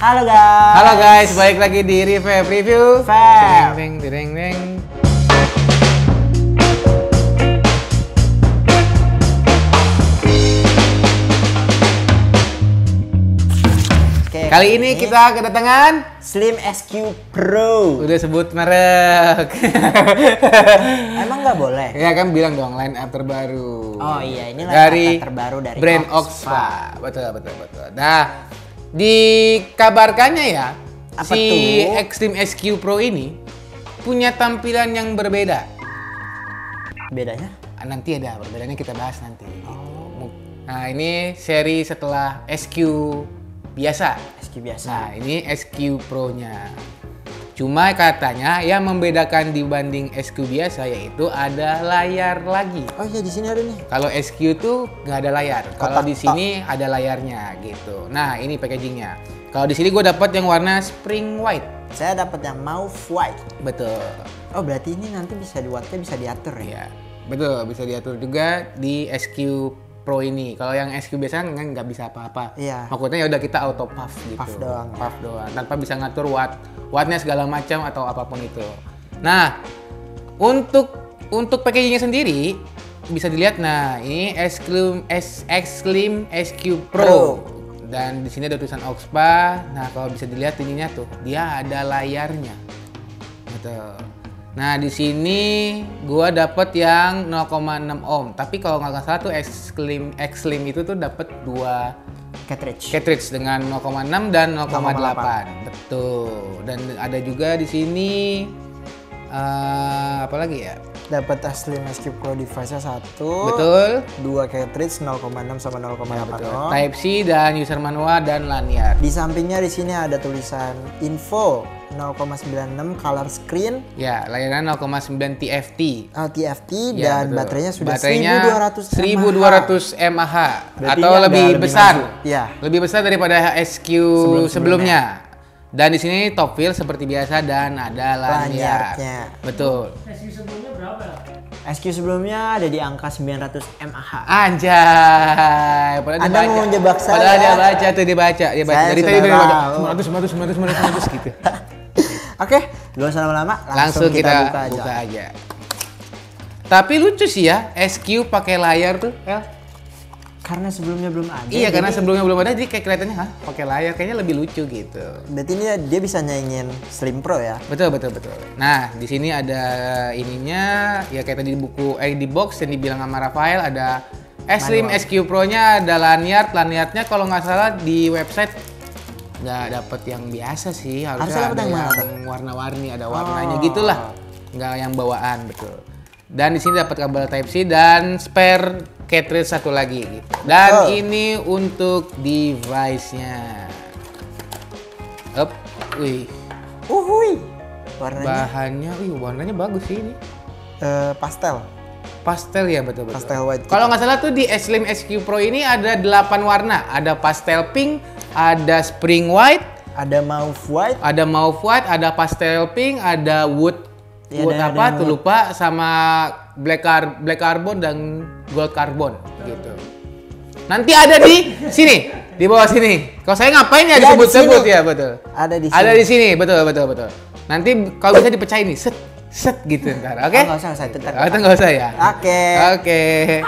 Halo guys, balik lagi di Review Fab. Ding ding ding. Oke, Kali ini kita kedatangan Slim SQ Pro. udah sebut merek. Emang nggak boleh? Ya kan bilang dong line up terbaru. Oh iya, ini line dari up terbaru dari brand Oxpa. Oxpa. Betul. Nah, dikabarkannya ya, Apa si tuh? Extreme SQ Pro ini punya tampilan yang berbeda. Bedanya? Nanti ada perbedaannya, kita bahas nanti. Nah, ini seri setelah SQ biasa. SQ biasa. Nah, ini SQ Pro-nya. Cuma katanya yang membedakan dibanding SQ biasa yaitu ada layar lagi. Oh iya, di sini ada nih. Kalau SQ tuh nggak ada layar. Kalau Kotak di sini ada layarnya gitu. Nah, ini packagingnya. Kalau di sini gue dapat yang warna spring white. Saya dapat yang mauve white. Betul. Oh, berarti ini nanti bisa bisa diatur ya? Ya, betul. Bisa diatur juga di SQ Pro ini. Kalau yang SQ biasa kan nggak bisa apa-apa. Iya. Maksudnya ya udah kita auto puff gitu. Puff doang. Puff doang. Tanpa bisa ngatur wattnya segala macam atau apapun itu. Nah, untuk packagingnya sendiri bisa dilihat. Nah, ini Extreme SQ Pro. Dan di sini ada tulisan Oxpa. Nah, kalau bisa dilihat ininya tuh, dia ada layarnya. Betul. Nah, di sini gua dapat yang 0,6 ohm. Tapi kalau nggak salah tuh Extreme itu tuh dapat 2 cartridge dengan 0,6 dan 0,8. Betul. Dan ada juga di sini apa lagi ya? Dapat Slim SQ Pro device-nya 1. Betul. 2 cartridge 0,6 sama 0,8 ohm. Type C dan user manual dan lanyard. Di sampingnya di sini ada tulisan info 0,96 color screen. Ya, layanan 0,9 TFT. TFT Ya, dan betul. baterainya sudah Baterainya 1200 1200 mAh Berarti atau ini ada lebih lebih besar. maju. Ya. Lebih besar daripada SQ sebelumnya. Dan di sini top fill seperti biasa dan ada lanyard. Lanyardnya. Betul. SQ sebelumnya ada di angka 900 mAh. Anjay. Padahal Anda dibaca. mau menjebak saya. Padahal dia baca tuh, dia baca. Saya Dari tadi sudah dia baca tahu. 900 gitu. Oke, gak usah lama-lama, Langsung kita buka buka aja. aja. Tapi lucu sih ya, SQ pakai layar tuh, El. Karena sebelumnya belum ada. Iya, karena jadi- sebelumnya belum ada, jadi kayak kelihatannya pakai layar, kayaknya lebih lucu gitu. Berarti ini dia bisa nyaingin Slim Pro ya? Betul. Nah, di sini ada ininya, ya kayak tadi di buku, di box yang dibilang sama Rafael ada Slim SQ Pro-nya, ada lanyardnya kalau nggak salah di website nggak dapet yang biasa sih, harusnya dapat ada yang mana tuh? yang warna-warni, ada warnanya gitulah, nggak yang bawaan, betul. Dan di sini dapat kabel Type C dan spare cartridge satu lagi gitu. Dan ini untuk device-nya. Up, wih. Uhuy. Warnanya Warnanya bagus sih ini. pastel. Pastel ya, betul. Pastel white. Kalau nggak salah tuh di Slim SQ Pro ini ada 8 warna. Ada pastel pink, ada spring white, Ada mauve white. ada pastel pink, ada wood Iya, wood ada apa yang tuh wood. lupa, sama black carbon dan gold carbon gitu. Nanti ada di sini, di bawah sini. Kalau saya ngapain ya Ya, disebut-sebut di sini. ya, betul. Ada di sini. Ada di sini, betul. Nanti kalau bisa dipecahin nih, set gitu ntar, oke? Oh, nggak usah, itu ntar. Itu nggak usah ya. Oke.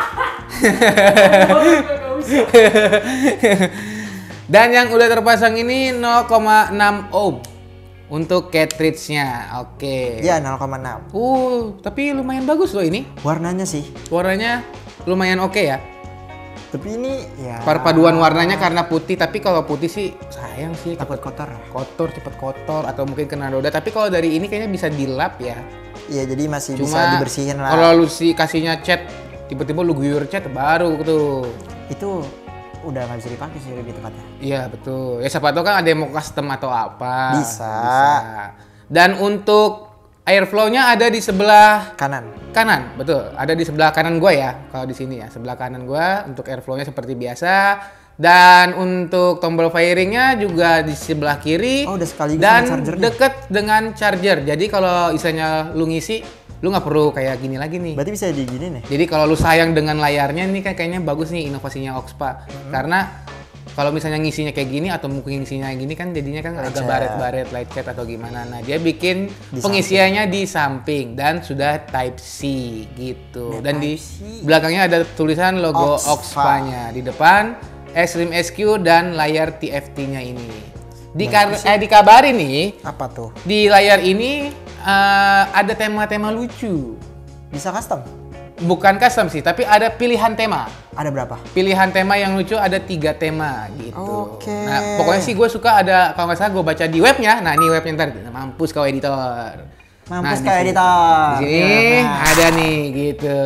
Dan yang udah terpasang ini 0,6 ohm untuk cartridge-nya. Oke. Ya, 0,6. Tapi lumayan bagus loh ini. Warnanya sih. Warnanya lumayan oke ya. Tapi ini ya Perpaduan warnanya karena putih, tapi kalau putih sih sayang sih, takut kotor. cepet kotor atau mungkin kena noda. Tapi kalau dari ini kayaknya bisa dilap ya. Iya, jadi masih bisa Cuma dibersihin lah. kalau lu kasihnya cat, tiba-tiba lu guyur cat baru tuh. Itu udah nggak bisa dipakai sih lebih tepatnya. Iya betul. Ya siapa tahu kan ada yang mau custom atau apa. Bisa. Dan untuk airflow-nya ada di sebelah Kanan. betul. Ada di sebelah kanan gua ya. Kalau di sini ya, sebelah kanan gua untuk airflow-nya seperti biasa. Dan untuk tombol firing-nya juga di sebelah kiri. Oh, udah sekaligus dan sama chargernya. deket dengan charger. Jadi kalau misalnya lu ngisi, lu nggak perlu kayak gini lagi nih. Berarti bisa di gini nih. Jadi kalau lu sayang dengan layarnya, nih kayaknya bagus nih inovasinya Oxpa. Karena kalau misalnya ngisinya kayak gini atau mungkin ngisinya gini kan jadinya kan agak baret-baret lecet atau gimana. Nah, dia bikin pengisiannya di samping dan sudah Type C gitu. Dan di belakangnya ada tulisan logo Oxpa-nya. Di depan Extreme SQ dan layar TFT-nya ini. Dikabarin nih, apa tuh? Di layar ini ada tema-tema lucu. Bisa custom? Bukan custom sih, tapi ada pilihan tema. Ada berapa? Pilihan tema yang lucu ada 3 tema gitu. Oke. Nah, pokoknya sih gue suka ada, kalau nggak salah gue baca di webnya. Nah, ini webnya ntar, mampus kau editor. Mampus kau editor. Di sini ada nih gitu.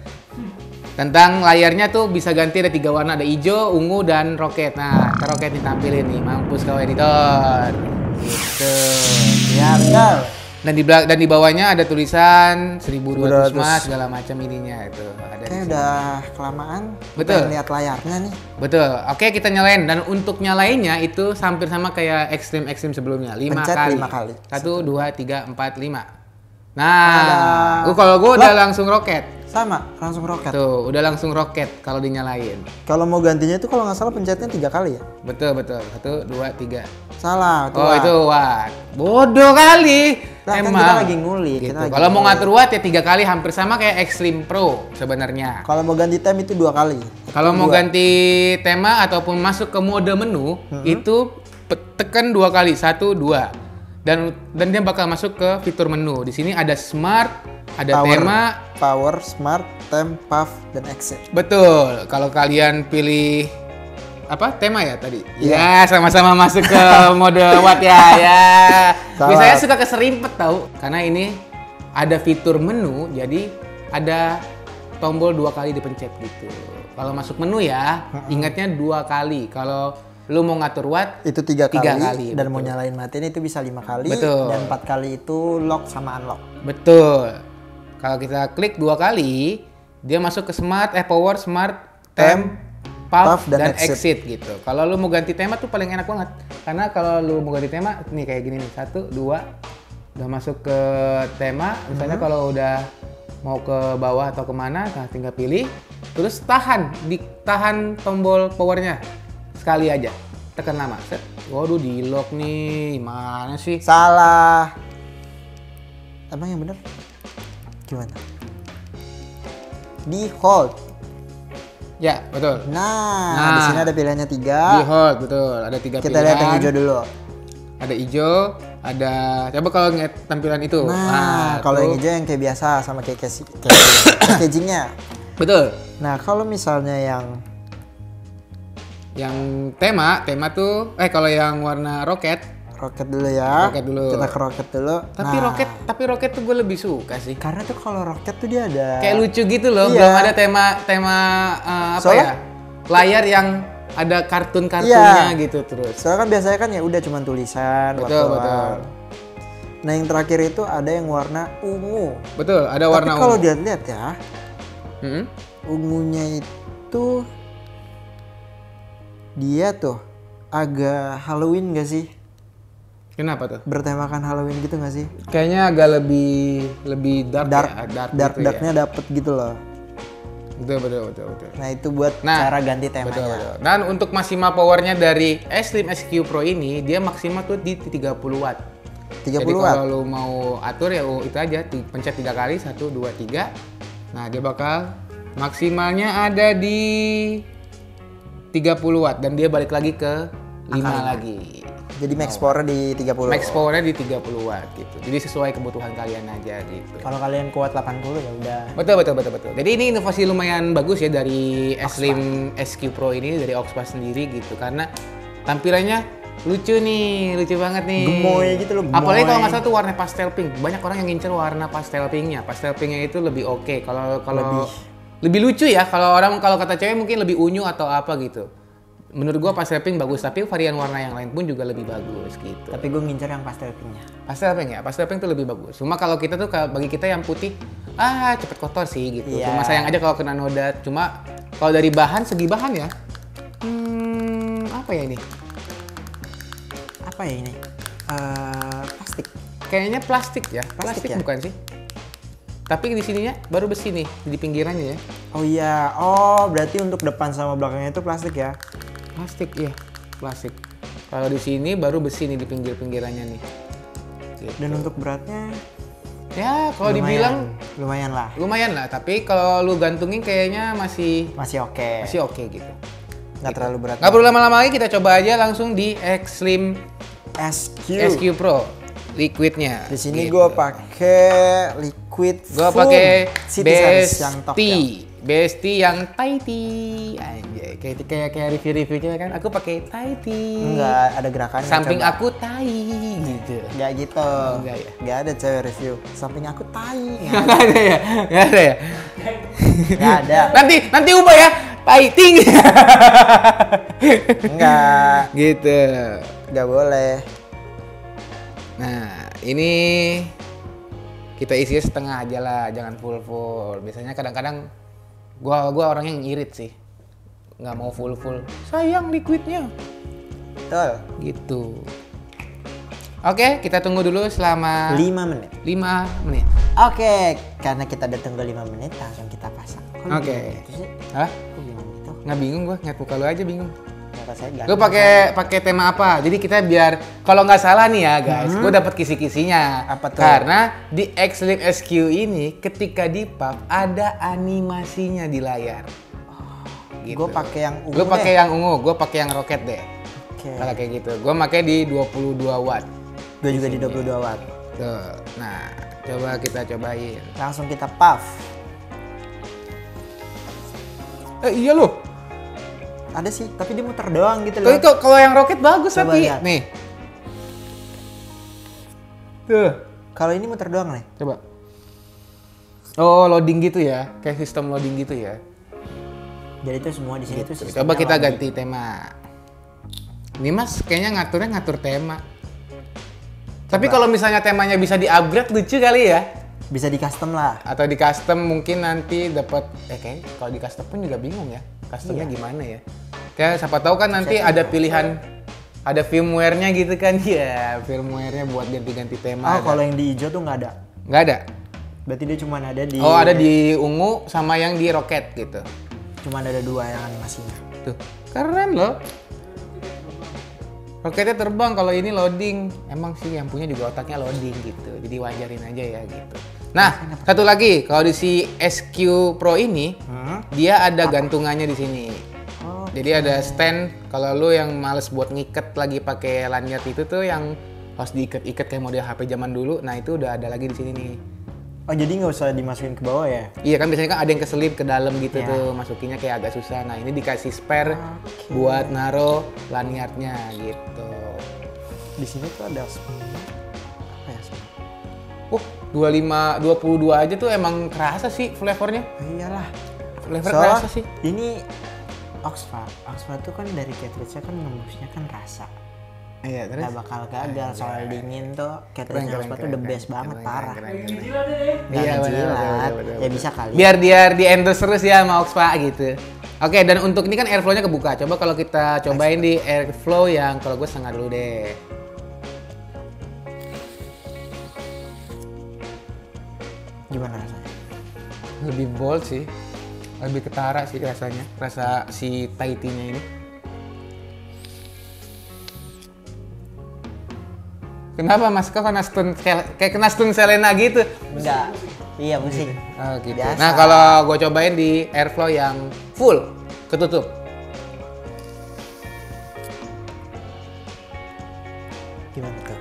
Tentang layarnya tuh bisa ganti ada 3 warna, ada hijau, ungu, dan roket. Nah, roket ditampilin nih, mampus kau editor. Gitu. Ya, betul. Dan di bawahnya ada tulisan 1200 mas segala macam ininya itu. Ada. Oke, udah kelamaan. Betul. Kita lihat layarnya nih. Betul. Oke, kita nyalain, dan untuk nyalainnya itu hampir sama kayak Extreme sebelumnya. 5 Pencet kali. 5 kali. 1 2 3 4 5. Nah, kalau gue udah langsung roket. Sama, langsung roket. Tuh, udah langsung roket kalau dinyalain. Kalau mau gantinya itu kalau nggak salah pencetnya 3 kali ya? Betul. 1 2 3. Salah, Oh, itu watt. Bodoh kali. Nah, kan Emang. kita lagi ngulik. Gitu. Kalau mau ngatur watt ya 3 kali, hampir sama kayak Extreme Pro sebenarnya. Kalau mau ganti tem itu 2 kali. Kalau mau ganti tema ataupun masuk ke mode menu, itu tekan 2 kali, 1 2. Dan dia bakal masuk ke fitur menu. Di sini ada Smart, ada Power, Smart, Tem, Puff, dan Exit. Betul. Kalau kalian pilih apa tema ya tadi? Ya, sama-sama masuk ke mode watt ya. Biasanya suka keserimpet tahu, karena ini ada fitur menu, jadi ada tombol 2 kali dipencet gitu. Kalau masuk menu ya, ingatnya 2 kali. Kalau lu mau ngatur watt itu 3 kali, dan betul. mau nyalain matiin itu bisa 5 kali, betul. Dan 4 kali itu lock sama unlock. Betul. Kalau kita klik 2 kali, dia masuk ke Power, Smart, Tem, Puff, dan exit gitu. Kalau lu mau ganti tema tuh paling enak banget. Karena kalau lu mau ganti tema, nih kayak gini nih, 1, 2, udah masuk ke tema. Misalnya kalau udah mau ke bawah atau kemana, nah tinggal pilih, terus ditahan tombol powernya sekali aja, tekan lama. Set. Waduh, di lock nih, mana sih? Salah. Emang yang bener? Gimana? Di hold. Ya, betul. Nah, di sini ada pilihannya 3. Di hold, betul. Ada 3 pilihan. Kita lihat yang hijau dulu. Ada hijau, ada coba kalau ngeliat tampilan itu. Nah, kalau yang hijau yang kayak biasa sama kayak packagingnya. Betul. Nah, kalau misalnya yang tema tuh kalau yang warna roket dulu ya. Roket dulu. Kita ke roket dulu. Tapi roket tuh gue lebih suka sih. Karena tuh kalau roket tuh dia ada kayak lucu gitu loh. Iya. Belum ada tema Soalnya, layar yang ada kartun-kartunnya gitu terus. Soalnya kan biasanya kan ya udah cuman tulisan. Betul. Nah, yang terakhir itu ada yang warna ungu. Betul, ada warna ungu. Tapi kalau dilihat ya, ungunya itu dia tuh agak Halloween gak sih? Kenapa tuh? Bertemakan Halloween gitu gak sih? Kayaknya agak lebih darknya dapet gitu loh. Betul. Nah, itu buat cara ganti temanya. Betul. Dan untuk maksimal powernya dari Extreme SQ Pro ini, dia maksimal tuh di 30 watt. 30 Jadi watt. kalau lu mau atur ya itu aja, pencet 3 kali, 1, 2, 3. Nah, dia bakal maksimalnya ada di 30 watt dan dia balik lagi ke 5 lagi. Jadi max power di 30. Max powernya di 30 watt gitu. Jadi sesuai kebutuhan kalian aja gitu. Kalau kalian kuat 80 ya udah. Betul. Jadi ini inovasi lumayan bagus ya dari Extreme SQ Pro ini, dari Oxpa sendiri gitu. Karena tampilannya lucu banget nih. Gemoy gitu loh. Apalagi kalau nggak salah tuh warna pastel pink. Banyak orang yang ngincer warna pastel pinknya. Pastel pinknya itu lebih oke. Kalau lebih lucu ya. Kalau kata cewek mungkin lebih unyu atau apa gitu. Menurut gua pastel pink bagus, tapi varian warna yang lain pun juga lebih bagus gitu. Tapi gue ngincer yang pastel pinknya. Pastel pink ya, pastel pink tuh lebih bagus. Cuma kalau kita tuh bagi kita yang putih, cepet kotor sih gitu. Yeah. Cuma sayang aja kalau kena noda. Cuma kalau dari segi bahan ya, apa ya ini? Apa ya ini? Plastik. Kayaknya plastik ya. Plastik ya? bukan sih? Tapi di sininya baru besi nih di pinggirannya ya. Oh iya, berarti untuk depan sama belakangnya itu plastik ya? Plastik, iya, plastik. Kalau di sini baru besi nih di pinggir-pinggirannya nih. Gitu. Dan untuk beratnya Ya, kalau dibilang lumayan lah. tapi kalau lu gantungin kayaknya masih Oke. gitu. Nggak terlalu berat. Nggak perlu lama-lama lagi, kita coba aja langsung di Xlim SQ Pro liquidnya. Di sini gitu. gue pakai liquid Gua foam pakai City Series yang top ya. Besti yang Tighty. Anjay, kayak review-reviewnya kan. Aku pakai Tighty. Enggak ada gerakannya. Samping coba. aku tai gitu. Enggak gitu. Enggak ya? Enggak ada cewek review. Samping aku tai. Nggak ada ya? Nggak ada ya? Enggak ada. Nanti ubah ya. Fighting. Enggak. Gitu. Enggak boleh. Nah, ini kita isi setengah aja lah, jangan full. Biasanya kadang-kadang gua orang yang irit sih. Nggak mau full. Sayang liquidnya. Betul. Gitu. Oke, kita tunggu dulu selama 5 menit. 5 menit. Oke, karena kita udah tunggu 5 menit langsung kita pasang. Oke. Gitu sih? Hah? Kok bilang gitu? Nggak bingung gua, ngeliat muka lu aja bingung. Kata saya Lu pakai tema apa? Jadi kita biar kalau nggak salah nih ya guys, gue dapat kisi-kisinya. Apa tuh? Karena di Xlim SQ ini ketika di pub ada animasinya di layar. Gitu. Gue pakai yang ungu. Gue pakai yang ungu, gue pakai yang roket deh. Oke. Kalau kayak gitu, gue pakai di 22 watt. Gue juga di 22 watt. Tuh, nah coba kita cobain. Langsung kita puff. Iya loh. Ada sih, tapi dia muter doang gitu Tapi loh. kalau yang roket bagus Coba tapi lihat. nih. Tuh. Kalau ini muter doang nih. Coba. Oh, loading gitu ya. Kayak sistem loading gitu ya. Jadi itu semua di sini tuh Gitu. sistemnya Coba kita loading. ganti tema. Ini Mas kayaknya ngatur tema. Tapi kalau misalnya temanya bisa di-upgrade lucu kali ya. Bisa di custom lah. Atau di custom mungkin nanti dapat kayaknya kalau di custom pun juga bingung ya. Customnya Iya. gimana ya? Kayak siapa tahu kan nanti ada pilihan ada firmware-nya gitu kan ya. Firmware-nya buat ganti-ganti tema. Oh, kalau yang di hijau tuh nggak ada. Nggak ada. Berarti dia cuma ada di. Oh, ada di ungu sama yang di roket gitu. Cuma ada 2 yang animasinya. Tuh, keren loh. Roketnya terbang, kalau ini loading. Emang sih yang punya juga otaknya loading gitu. Jadi wajarin aja ya gitu. Nah, satu lagi, kalau di si SQ Pro ini, dia ada gantungannya di sini. Oh. Jadi ada stand, kalau lu yang males buat ngiket lagi pakai lanyard itu tuh yang harus diikat-ikat kayak model HP zaman dulu. Nah, itu udah ada lagi di sini nih. Oh, jadi nggak usah dimasukin ke bawah ya? Iya kan biasanya kan ada yang keselip ke dalam gitu Ya. tuh, masukinnya kayak agak susah. Nah, ini dikasih spare buat naro lanyardnya gitu. Di sini tuh ada apa ya? 22 aja tuh emang kerasa sih flavornya. Iyalah. Flavor Soalnya kerasa sih. ini Oxford tuh kan dari cartridge-nya kan nembusnya kan rasa. Iya, terus Nggak bakal gagal soal dingin tuh cartridge Keren, Oxford tuh the best banget parah. keren. Nggak Iya, benar, ngejilat. benar. Ya bisa kali. Biar di endorse terus ya sama Oxpa gitu. Oke, dan untuk ini kan airflow-nya kebuka. Coba kalau kita cobain di airflow yang kalau gue setengah dulu deh. Gimana rasanya? Lebih bold sih. Lebih ketara sih rasanya. Rasa si Tighty-nya ini. Kenapa Mas? Kok kena stun kayak kena stun Selena gitu? Enggak. Iya musik. Oh gitu. Biasa. Nah kalau gue cobain di airflow yang full, ketutup. Gimana tuh?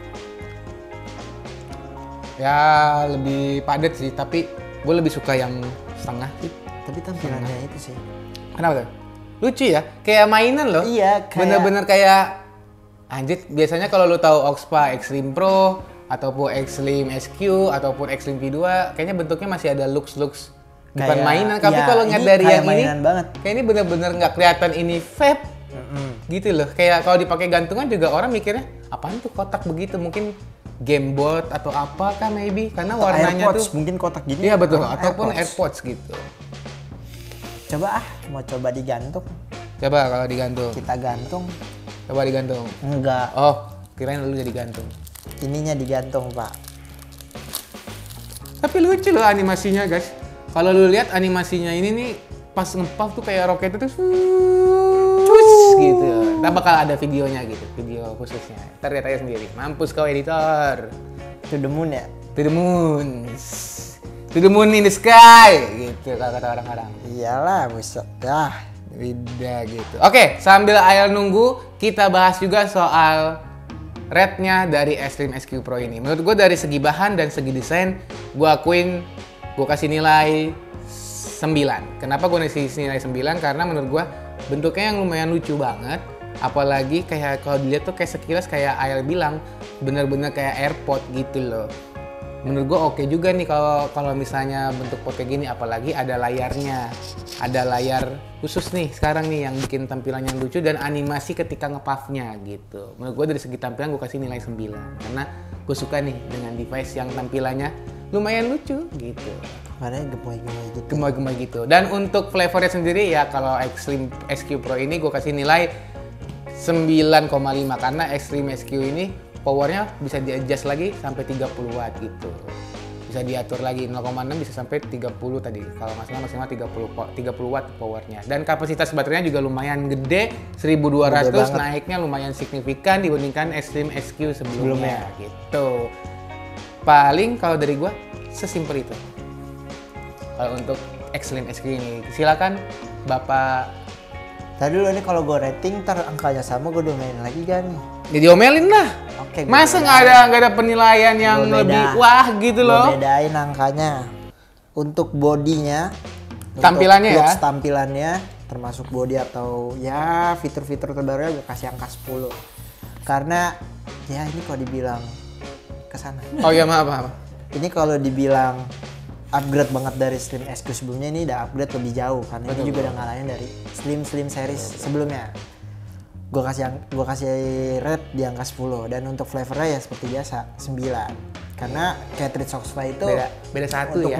Ya lebih padat sih, tapi gue lebih suka yang setengah sih. Tapi tampilannya itu sih. Kenapa tuh? Lucu ya, kayak mainan loh. Iya, kayak- Bener-bener kayak anjir. Biasanya kalau lu tahu Oxpa Xlim Pro ataupun Xlim SQ ataupun Xlim V2, kayaknya bentuknya masih ada looks bukan Kayak- mainan. Tapi iya, kalau ini ngeliat dari kayak yang ini, mainan banget. kayak ini bener-bener nggak kelihatan ini vape. Gitu loh. Kayak kalau dipakai gantungan juga orang mikirnya apaan tuh kotak begitu, mungkin gamebot atau apa kan maybe karena Atau warnanya AirPods, tuh. mungkin kotak gini. Iya betul, Oh, ataupun AirPods gitu. Coba mau coba digantung. Coba kalau digantung. Kita gantung. Coba digantung. Enggak. Oh, kirain lu jadi gantung. Ininya digantung, Pak. Tapi lucu loh animasinya, guys. Kalau lu lihat animasinya ini nih pas ngepuff tuh kayak roket itu cus gitu. Ntar bakal ada videonya gitu, video khususnya. Ntar lihat aja sendiri. Mampus kau editor. To the moon ya? To the moon. To the moon in the sky gitu kalau kata orang-orang. Iyalah, buset. Dah. Beda gitu. Oke, sambil Ael nunggu, kita bahas juga soal rate-nya dari Extreme SQ Pro ini. Menurut gue dari segi bahan dan segi desain, gue akuin gue kasih nilai 9. Kenapa gue kasih nilai 9? Karena menurut gue bentuknya yang lumayan lucu banget. Apalagi kayak kalau dilihat tuh kayak sekilas kayak Ael bilang, bener-bener kayak AirPod gitu loh. Menurut gue oke juga nih kalau misalnya bentuk pot kayak gini, apalagi ada layarnya, ada layar khusus nih sekarang nih yang bikin tampilannya lucu dan animasi ketika ngepuffnya gitu. Menurut gue dari segi tampilan gue kasih nilai 9 karena gue suka nih dengan device yang tampilannya lumayan lucu gitu. Warnanya gemoy-gemoy gitu. Gemoy-gemoy gitu. Dan untuk flavornya sendiri ya kalau Extreme SQ Pro ini gue kasih nilai 9,5 karena Extreme SQ ini powernya bisa di-adjust lagi sampai 30 watt gitu. Bisa diatur lagi 0,6 bisa sampai 30 tadi. Kalau nggak salah maksimal 30 watt powernya. Dan kapasitas baterainya juga lumayan gede, 1200, naiknya lumayan signifikan dibandingkan Extreme SQ sebelumnya gitu. Paling kalau dari gua sesimpel itu. Kalau untuk Extreme SQ ini, silakan Bapak. Tadi dulu nih kalau gue rating, ntar angkanya sama gue domain lagi kan nih. Ya diomelin lah. Oke, masa nggak ada penilaian yang lebih wah gitu loh? Gue bedain angkanya. Untuk bodinya, tampilannya untuk ya. Tampilannya termasuk body atau ya fitur-fitur terbarunya gue kasih angka 10. Karena ya ini kalau dibilang kesana. Oh ya maaf. Ini kalau dibilang upgrade banget dari Slim SQ sebelumnya, ini udah upgrade lebih jauh karena ini juga udah ngalahin dari Slim series sebelumnya. Gue kasih rate di angka 10 dan untuk flavornya ya seperti biasa 9. Karena cartridge Soxfly itu beda satu untuk ya.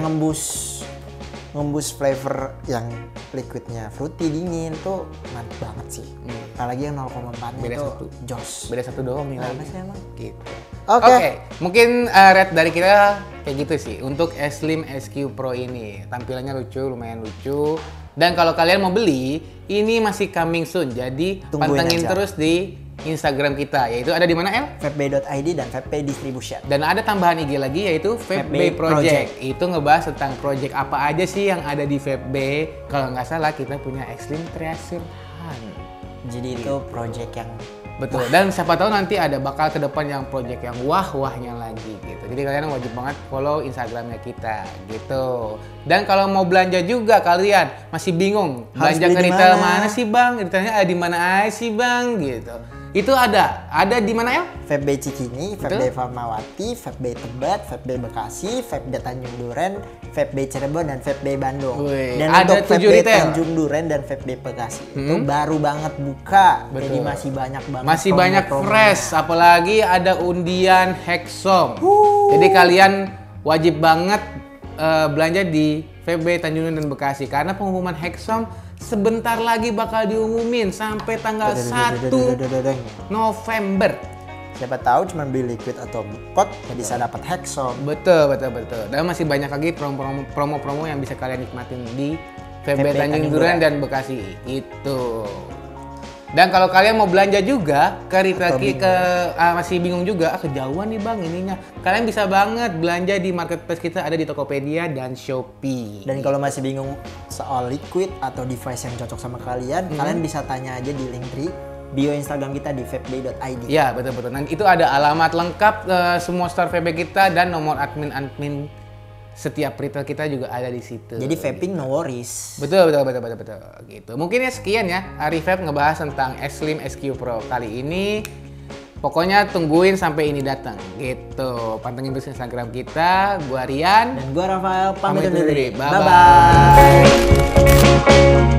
ngembus flavor yang liquidnya fruity dingin tuh mantap banget sih. Apalagi yang 0,4 itu jos. Beda satu doang nih. Mana sih emang? Gitu. Oke. Mungkin rate dari kita kayak gitu sih untuk Slim SQ Pro ini. Tampilannya lucu, lumayan lucu. Dan kalau kalian mau beli, ini masih coming soon. Jadi pantengin terus di Instagram kita, yaitu ada di mana El? Vapbay.id dan Vapbay Distribution. Dan ada tambahan IG lagi yaitu Vapbay Project. Itu ngebahas tentang project apa aja sih yang ada di Vapbay. Kalau nggak salah kita punya Extreme Treasure Hunt. Jadi itu project yang betul. Dan siapa tahu nanti ada bakal ke depan yang project yang wah-wahnya lagi gitu. Jadi kalian wajib banget follow Instagramnya kita gitu. Dan kalau mau belanja juga kalian masih bingung belanja ke retail mana sih bang? Retailnya ada di mana aja sih bang gitu. Itu ada di mana ya? Vapbay Cikini, Vapbay Fatmawati, Vapbay Tebet, Vapbay Bekasi, Vapbay Tanjung Duren, Vapbay Cirebon dan Vapbay Bandung. Dan ada untuk 7 Vapbay retail. Tanjung Duren dan Vapbay Bekasi itu baru banget buka. Betul. Jadi masih banyak banget. Masih banyak fresh, apalagi ada undian Hexom. Jadi kalian wajib banget belanja di Vapbay Tanjung Duren dan Bekasi karena pengumuman Hexom sebentar lagi bakal diumumin sampai tanggal 1 November. Siapa tahu cuma beli liquid atau pot bisa dapat Hexom. Betul. Dan masih banyak lagi promo-promo yang bisa kalian nikmatin di Vapbay Tanjung Duren dan Bekasi itu. Dan kalau kalian mau belanja juga ke retail masih bingung juga, kejauhan nih bang ininya. Kalian bisa banget belanja di marketplace kita, ada di Tokopedia dan Shopee. Dan kalau masih bingung soal liquid atau device yang cocok sama kalian, kalian bisa tanya aja di link bio Instagram kita di vapbay.id. Ya betul. Nanti itu ada alamat lengkap semua store Vapbay kita dan nomor admin setiap retail kita juga ada di situ. Jadi vaping no worries. Betul. Gitu. Mungkin ya sekian ya Ari Vape ngebahas tentang Slim SQ Pro kali ini. Pokoknya tungguin sampai ini datang gitu. Pantengin terus Instagram kita. Gua Rian dan gua Rafael pamit undur diri. Bye bye.